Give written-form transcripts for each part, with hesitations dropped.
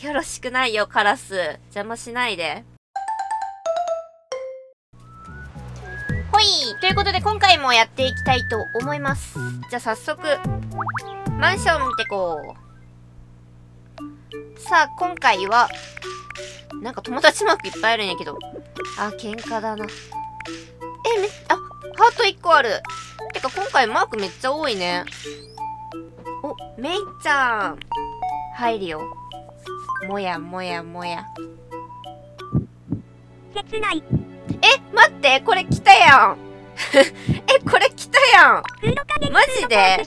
よろしくないよ、カラス。邪魔しないで。ほい。ということで今回もやっていきたいと思います。じゃあ早速、マンション見てこう。さあ、今回は、なんか友達マークいっぱいあるんやけど。あ、喧嘩だな。ハート1個ある。てか今回マークめっちゃ多いね。お、メイちゃん。入るよ。もやもやもや。 切ない。 待って、これ来たやん。これ来たやん。マジで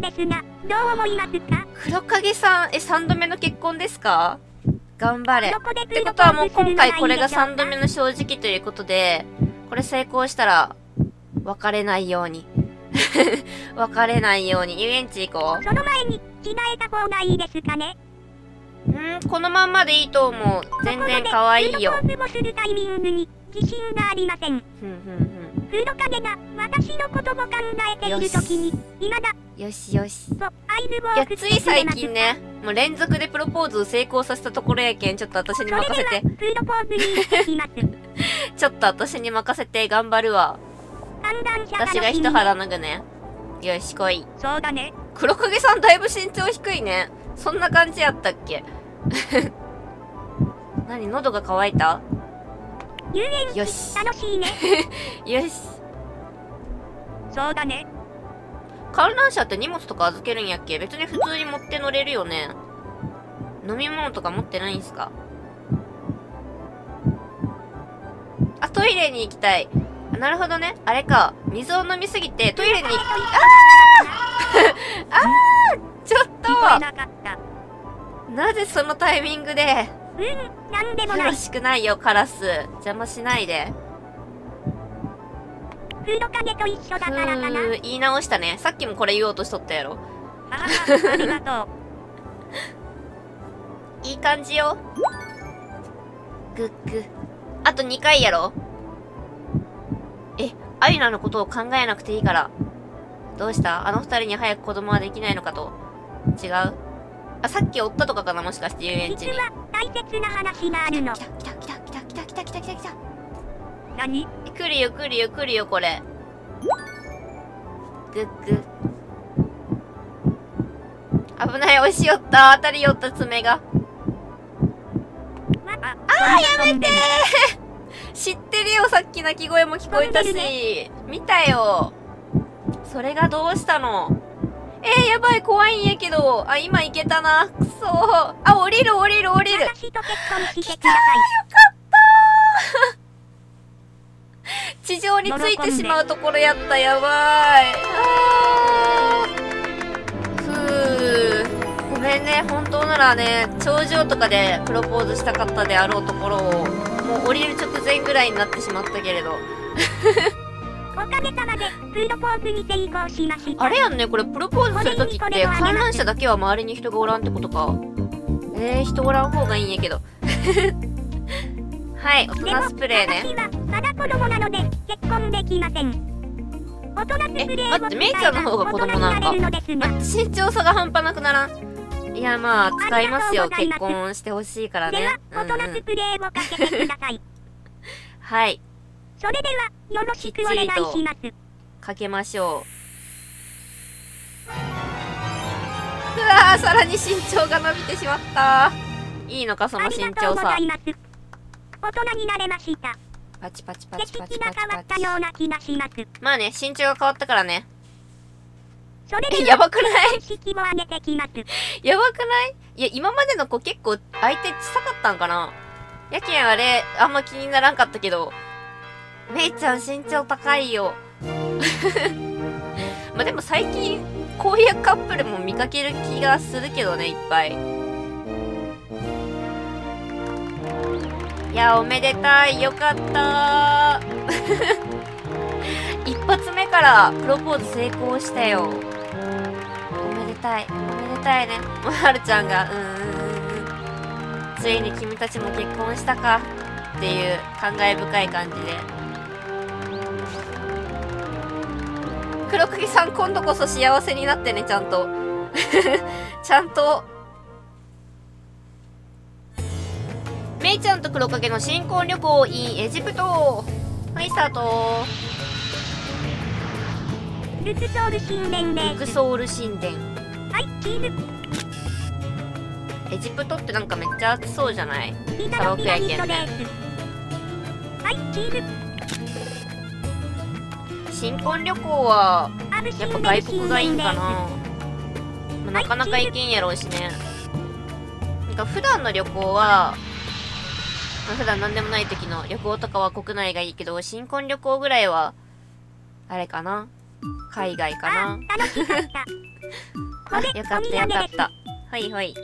黒影さん、3度目の結婚ですか？頑張れ。ってことはもう今回これが3度目の正直ということで、これ成功したら、別れないように。別れないように。遊園地行こう。 その前に、着替えた方がいいですかね？ このまんまでいいと思う。全然可愛いよ。 プロポーズをするタイミングに、自信がありません。黒影が私のことを考えているときに、今だ。 よしよし。 いや、つい最近ね、もう連続でプロポーズを成功させたところやけん、ちょっと私に任せて。 プロポーズに行ってきます。 ちょっと私に任せて、頑張るわ。私が一肌脱ぐね。よし、来い。 そうだね。 黒影さんだいぶ身長低いね。そんな感じやったっけ？何、喉が渇いた？よし。 楽しいね。 よし。 そうだね。 観覧車って荷物とか預けるんやっけ？別に普通に持って乗れるよね。飲み物とか持ってないんすか？あ、トイレに行きたい。なるほどね。あれか。水を飲みすぎてトイレに行き、ちょっとなぜそのタイミングで。 なんでもない。 よろしくないよ、カラス。邪魔しないで。 黒影と一緒だからかな。 言い直したね。さっきもこれ言おうとしとったやろ。 ありがとう。 いい感じよ。グッグ。あと2回やろ。アユナのことを考えなくていいから。どうした？あの二人に早く子供はできないのかと。違う？あ、さっき追ったとかかな、もしかして遊園地に。 実は大切な話があるの。 来た。 何？ 来るよ、これ。グッグ。危ない、押し寄った。当たり寄った爪が。やめてー知ってるよ、さっき鳴き声も聞こえたし。見たよ。それがどうしたの？やばい、怖いんやけど。あ、今行けたな。くそー。あ、降りる。 私と結婚してください。 よかったー地上についてしまうところやった。やばい。ごめんね。本当ならね、頂上とかでプロポーズしたかったであろうところを、もう降りる直前ぐらいになってしまったけれど。 おかげさまでプロポーズに成功しました。 あれやんね、これプロポーズするときって観覧車だけは周りに人がおらんってことか。人おらん方がいいんやけど。はい、大人スプレーね。 私はまだ子供なので結婚できません。大人スプレーを待って、メイちゃんの方が子供なんか。身長差が半端なくならん。いや、まあ、使いますよ。結婚してほしいからね。 では、大人スプレーをかけてください。 はい。 それでは、よろしくお願いします。 かけましょう。うわー、さらに身長が伸びてしまった。いいのか、その身長差。 大人になれました。 パチパチ。 景色が変わったような気がします。 まあね、身長が変わったからね。 それでやばくない式を上げてきます。 やばくない？いや、今までの子結構相手小さかったんかな？やけんあれ、あんま気にならんかったけど。めいちゃん身長高いよ。まあでも最近、こういうカップルも見かける気がするけどね、いっぱい。いや、おめでたい。よかった一発目からプロポーズ成功したよ。おめでたいね。はるちゃんが、ついに君たちも結婚したかっていう感慨深い感じで。黒釘さん、今度こそ幸せになってね、ちゃんと。ちゃんと。 メイちゃんと黒影の新婚旅行 in エジプト。はい、スタート。 ルクソール神殿です。 ルクソール神殿。 はい、チーズ。 エジプトってなんかめっちゃ暑そうじゃない？ ピ砂漠やけんね。 はい、チーズ。 新婚旅行はアブやっぱ外国がいいんかな。まあ、なかなか行けんやろうしね。なんか普段の旅行は、まあ、普段なんでもない時の旅行とかは国内がいいけど、新婚旅行ぐらいはあれかな、海外かな。 楽しかった。 あ、よかったよかった。はいはい。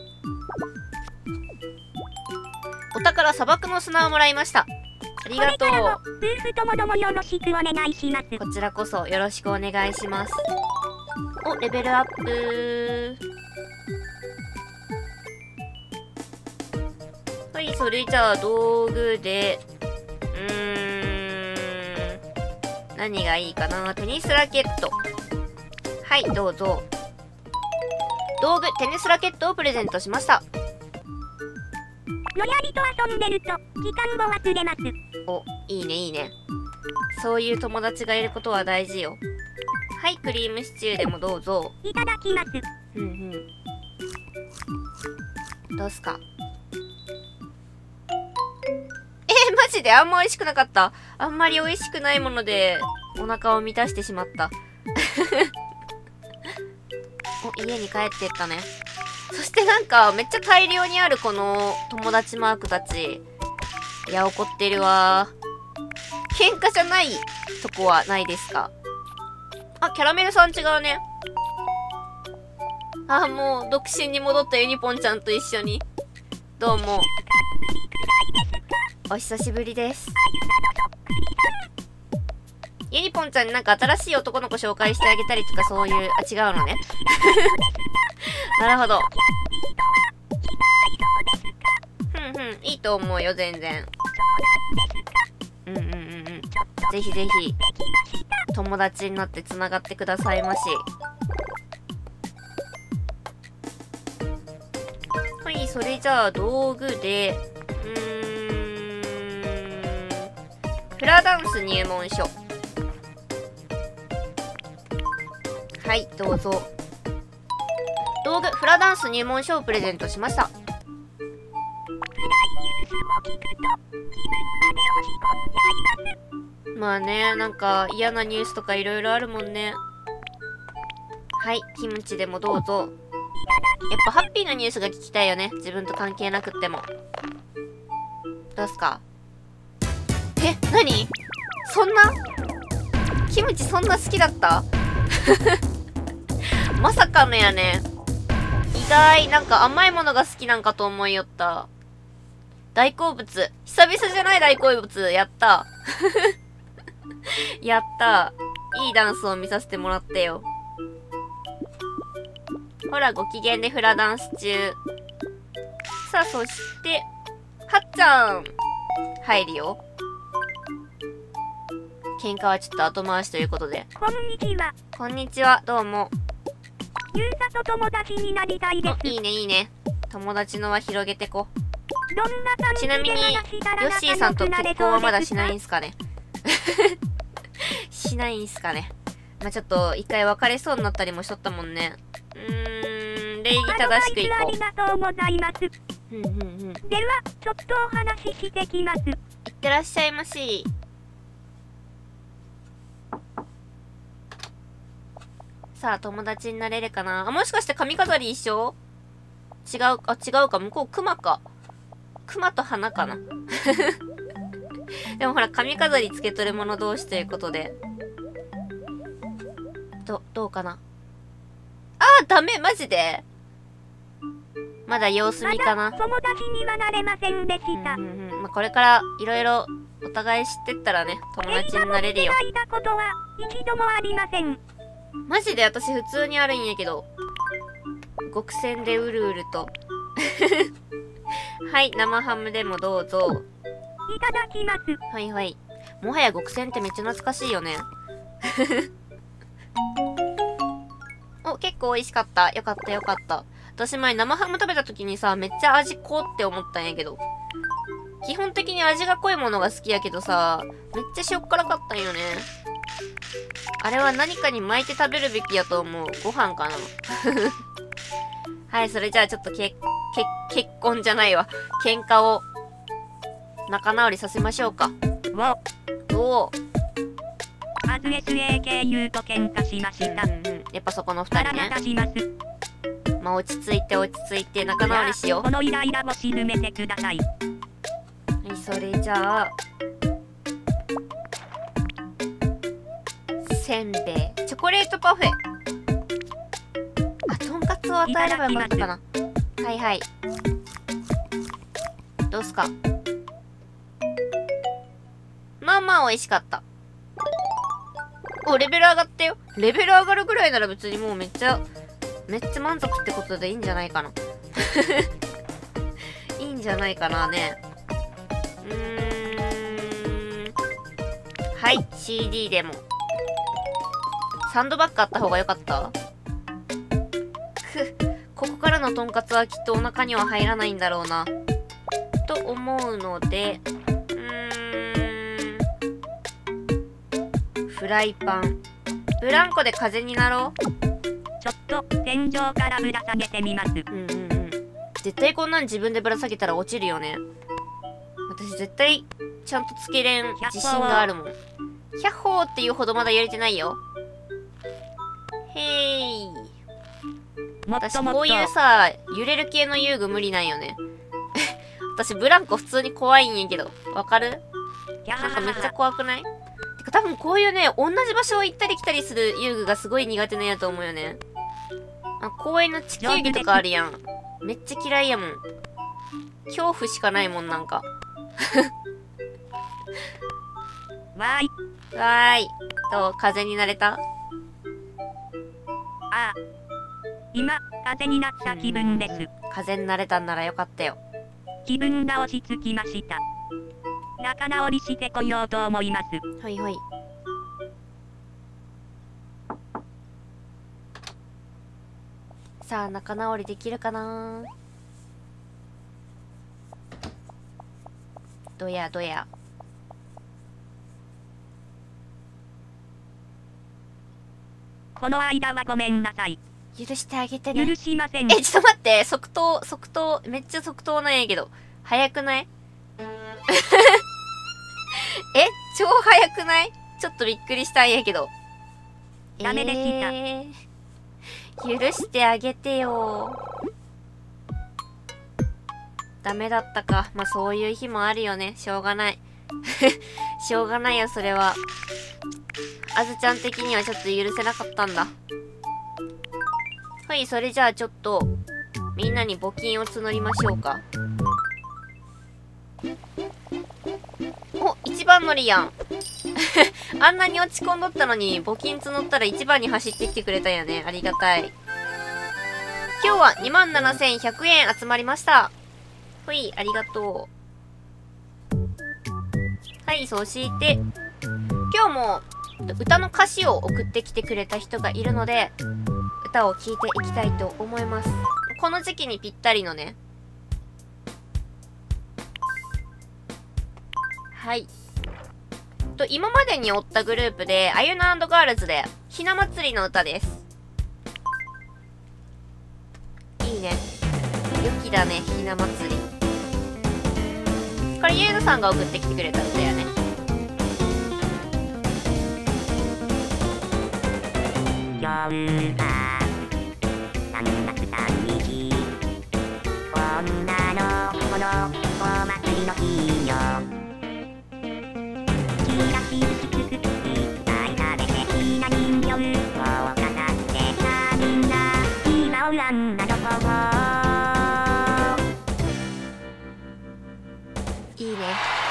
お宝砂漠の砂をもらいました。ありがとう。 これからも夫婦ともどもよろしくお願いします。 こちらこそよろしくお願いします。お、レベルアップ。はい、それじゃあ道具で、何がいいかな。テニスラケット。はい、どうぞ。道具、テニスラケットをプレゼントしました。 ロヤリと遊んでると時間も忘れます。 お、いいねいいね。そういう友達がいることは大事よ。はい、クリームシチューでもどうぞ。 いただきます。 どうすか。マジであんま美味しくなかった。あんまり美味しくないものでお腹を満たしてしまった。お、家に帰ってったね。そしてなんかめっちゃ大量にあるこの友達マークたち。いや、怒ってるわ。喧嘩じゃないとこはないですか？あ、キャラメルさん違うね。あ、もう独身に戻ったユニポンちゃんと一緒に。どうも。お久しぶりです。ユニポンちゃんになんか新しい男の子紹介してあげたりとかそういう、あ、違うのね。なるほど。いいと思うよ、全然。ぜひぜひ、友達になって繋がってくださいまし。はい、それじゃあ道具で、フラダンス入門書。はい、どうぞ。道具、フラダンス入門書をプレゼントしました。まあね、なんか嫌なニュースとかいろいろあるもんね。はい、キムチでもどうぞ。やっぱハッピーなニュースが聞きたいよね。自分と関係なくっても。どうすか？え、何？そんなキムチそんな好きだったまさかのやね。意外、なんか甘いものが好きなんかと思いよった。大好物。久々じゃない大好物。やった。やった。いいダンスを見させてもらってよ。ほら、ご機嫌でフラダンス中。さあ、そして、はっちゃん。入るよ。喧嘩はちょっと後回しということで。 こんにちは。 こんにちは、どうも。 ゆうさと友達になりたいです。 いいね、いいね。友達の輪広げてこ。 どんな感じでちなみに、ヨッシーさんと結婚はまだしないんすかねしないんすかね。まあ、ちょっと、一回別れそうになったりもしとったもんね。礼儀正しくいこう。 ありがとうございます。では、ちょっとお話ししてきます。いってらっしゃいまし。さあ、友達になれるかなあ、もしかして髪飾り一緒？違う、あ、違うか。向こう、熊か。熊と花かな。でもほら、髪飾りつけとる者同士ということで。どうかなあー、ダメマジでまだ様子見かな。 友達にはなれませんでした。 まあ、これからいろいろお互い知ってったらね、友達になれるよ。 映画も見てないことは一度もありません。 マジで私普通にあるんやけど。極戦でうるうると。はい、生ハムでもどうぞ。 いただきます。 はいはい。もはや極戦ってめっちゃ懐かしいよね。お、結構美味しかった。よかったよかった。私前生ハム食べた時にさ、めっちゃ味濃って思ったんやけど。 基本的に味が濃いものが好きやけどさ、めっちゃ塩っ辛かったんよね。あれは何かに巻いて食べるべきやと思う。ご飯かなはい、それじゃあちょっと結婚じゃないわ。喧嘩を仲直りさせましょうか。おお。 まず SAKU と喧嘩しました。 やっぱそこの二人ね。まあ落ち着いて仲直りしよう。 このイライラを沈めてください。 はい、それじゃあせんべい、チョコレートパフェ。あ、とんかつを与えればよかったかな。はいはい。どうすか。まあまあ美味しかった。お、レベル上がったよ。レベル上がるぐらいなら別にもうめっちゃ満足ってことでいいんじゃないかな。いいんじゃないかなね。はい、CD でも。サンドバッグあった方が良かった？ここからのとんかつはきっとお腹には入らないんだろうな。と思うので、フライパン。ブランコで風になろう。 ちょっと天井からぶら下げてみます。 絶対こんなん自分でぶら下げたら落ちるよね。私絶対ちゃんとつけれん自信があるもん。100歩っていうほどまだ揺れてないよ。へい。私こういうさ、揺れる系の遊具無理なんよね。私ブランコ普通に怖いんやけど。わかる？なんかめっちゃ怖くない？てか多分こういうね、同じ場所を行ったり来たりする遊具がすごい苦手なんやと思うよね。あ、公園の地球儀とかあるやん。めっちゃ嫌いやもん。恐怖しかないもん、なんか。 わーい。どう？風になれた？ ああ。今、風になった気分です。 風になれたんならよかったよ。 気分が落ち着きました。仲直りしてこようと思います。 はいはい。さあ、仲直りできるかな？どや。 この間はごめんなさい。 許してあげてね。 許しません。 ちょっと待って。即答。めっちゃ即答なんやけど。早くない？超早くない？ちょっとびっくりしたんやけど。 ダメでした。 許してあげてよ。ダメだったか。まあ、そういう日もあるよね。しょうがない。しょうがないよ、それは。あずちゃん的にはちょっと許せなかったんだ。はい、それじゃあちょっと、みんなに募金を募りましょうか。お、一番乗りやん。あんなに落ち込んどったのに、募金募ったら一番に走ってきてくれたよね。ありがたい。今日は27,100円集まりました。ほい、ありがとう。はい、そして、今日も歌の歌詞を送ってきてくれた人がいるので、歌を聴いていきたいと思います。この時期にぴったりのね。はい。今までにおったグループで、あゆな&ガールズで、ひな祭りの歌です。いいね。良きだね、ひな祭り。これ、ゆうのさんが送ってきてくれた歌やね。 女の子のお祭りの日よ。キラキラしくくっていっぱい食べてひな人形を飾ってさあみんな今おらんなどこいいね。いいね。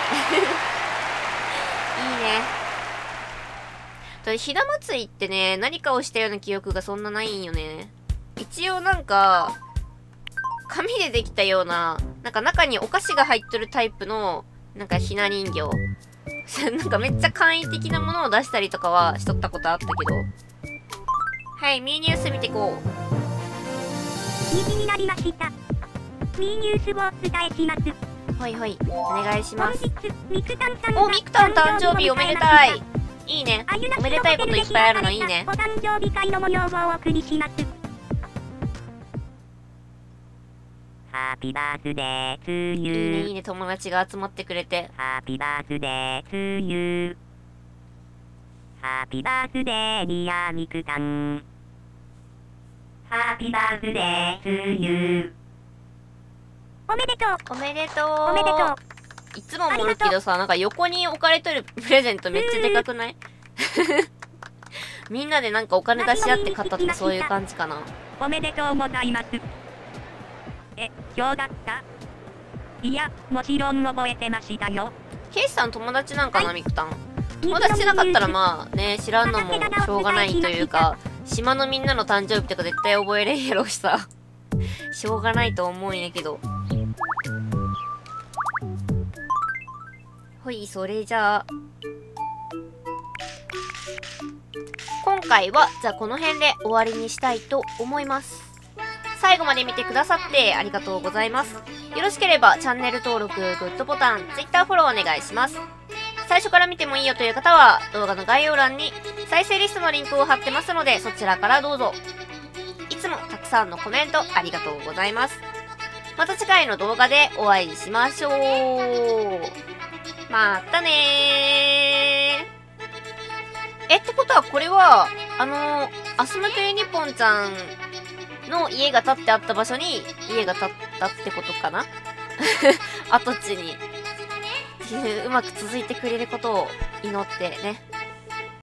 ひな祭りってね、何かをしたような記憶がそんなないんよね。一応なんか、紙でできたような、なんか中にお菓子が入っとるタイプの、なんかひな人形。なんかめっちゃ簡易的なものを出したりとかはしとったことあったけど。はい、ミーニュース見てこう。 2時になりました。ミーニュースをお伝えします。 ほいほい、お願いします。 ミクタンさんお、ミクタン誕生日おめでたい。いいね。おめでたいこといっぱいあるのいいね。 お誕生日会の模様をお送りします。ハッピーバースデートゥーユー。 いいね、いいね、友達が集まってくれて。 ハッピーバースデートゥーユー。ハッピーバースデーディアミクタン。ハッピーバースデートゥーユー。おめでとう。 おめでとう。 おめでとう。 いつも思うけどさ、なんか横に置かれてるプレゼントめっちゃでかくない？みんなでなんかお金出し合って買ったってそういう感じかな。 おめでとうございます。今日だった？いや、もちろん覚えてましたよ。 ケイシさん友達なんかな、ミクタン。友達じゃなかったらまあね、知らんのもしょうがないというか、島のみんなの誕生日とか絶対覚えれんやろしさ。しょうがないと思うんやけど。ほい、それじゃあ。今回は、じゃあこの辺で終わりにしたいと思います。最後まで見てくださってありがとうございます。よろしければチャンネル登録、グッドボタン、Twitter フォローお願いします。最初から見てもいいよという方は動画の概要欄に再生リストのリンクを貼ってますのでそちらからどうぞ。いつもたくさんのコメントありがとうございます。また次回の動画でお会いしましょう。またねー。ってことはこれは、アスムとユニポンちゃんの家が建ってあった場所に家が建ったってことかな。跡地にうまく続いてくれることを祈ってね。